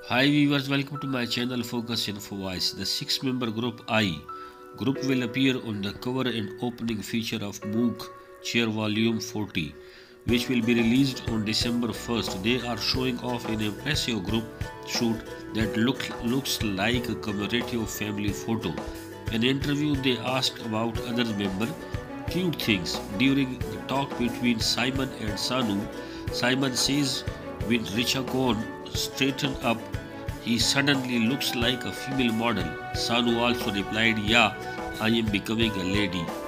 Hi viewers, welcome to my channel Focus Info Voice. The six-member group I group will appear on the cover and opening feature of MOOC CHEER Vol.2, which will be released on December 1st. They are showing off an impressive group shoot that looks like a commemorative family photo. In an interview, they asked about other member cute things. During the talk between Simon and Sanu, Simon says when Richa straightened up, he suddenly looks like a female model. Sanu also replied, "Yeah, I am becoming a lady."